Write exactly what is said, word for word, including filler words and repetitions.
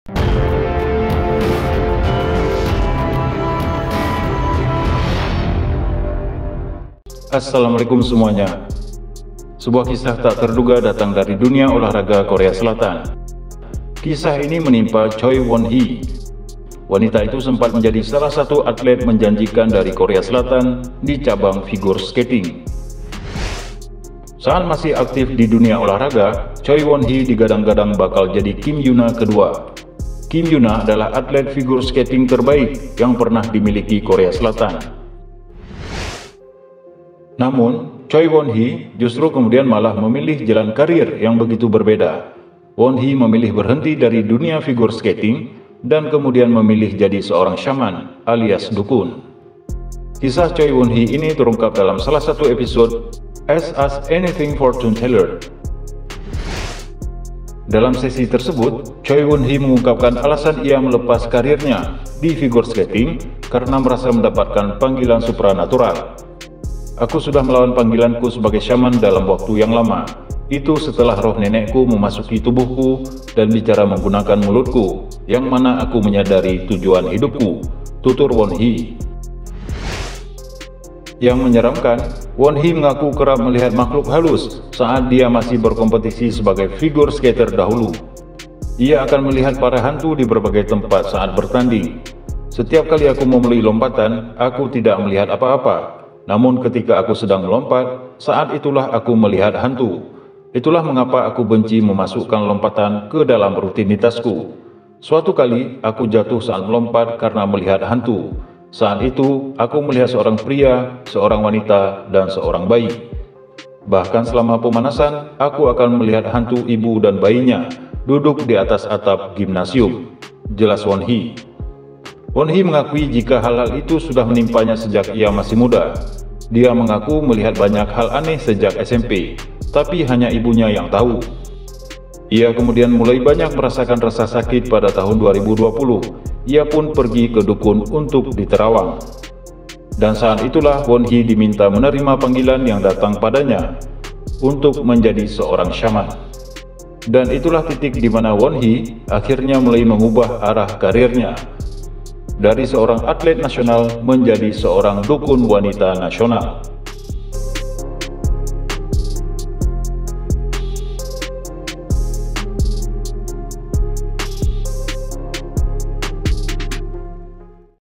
Assalamualaikum semuanya. Sebuah kisah tak terduga datang dari dunia olahraga Korea Selatan. Kisah ini menimpa Choi Won-hee. Wanita itu sempat menjadi salah satu atlet menjanjikan dari Korea Selatan di cabang figure skating. Saat masih aktif di dunia olahraga, Choi Won-hee digadang-gadang bakal jadi Kim Yuna kedua. Kim Yuna adalah atlet figure skating terbaik yang pernah dimiliki Korea Selatan. Namun, Choi Won-hee justru kemudian malah memilih jalan karir yang begitu berbeda. Won-hee memilih berhenti dari dunia figure skating dan kemudian memilih jadi seorang shaman alias dukun. Kisah Choi Won-hee ini terungkap dalam salah satu episode Ask Us Anything Fortune Teller. Dalam sesi tersebut, Choi Won-hee mengungkapkan alasan ia melepas karirnya di figure skating karena merasa mendapatkan panggilan supranatural. Aku sudah melawan panggilanku sebagai shaman dalam waktu yang lama. Itu setelah roh nenekku memasuki tubuhku dan bicara menggunakan mulutku, yang mana aku menyadari tujuan hidupku, tutur Won-hee. Yang menyeramkan, Won-hee mengaku kerap melihat makhluk halus saat dia masih berkompetisi sebagai figure skater dahulu. Ia akan melihat para hantu di berbagai tempat saat bertanding. Setiap kali aku memulai lompatan, aku tidak melihat apa-apa. Namun ketika aku sedang melompat, saat itulah aku melihat hantu. Itulah mengapa aku benci memasukkan lompatan ke dalam rutinitasku. Suatu kali, aku jatuh saat melompat karena melihat hantu. Saat itu, aku melihat seorang pria, seorang wanita, dan seorang bayi. Bahkan selama pemanasan, aku akan melihat hantu ibu dan bayinya duduk di atas atap gimnasium, jelas Won-hee. Won-hee mengakui jika hal-hal itu sudah menimpanya sejak ia masih muda. Dia mengaku melihat banyak hal aneh sejak S M P, tapi hanya ibunya yang tahu. Ia kemudian mulai banyak merasakan rasa sakit pada tahun dua ribu dua puluh. Ia pun pergi ke dukun untuk diterawang. Dan saat itulah Won-hee diminta menerima panggilan yang datang padanya untuk menjadi seorang shaman. Dan itulah titik di mana Won-hee akhirnya mulai mengubah arah karirnya. Dari seorang atlet nasional menjadi seorang dukun wanita nasional.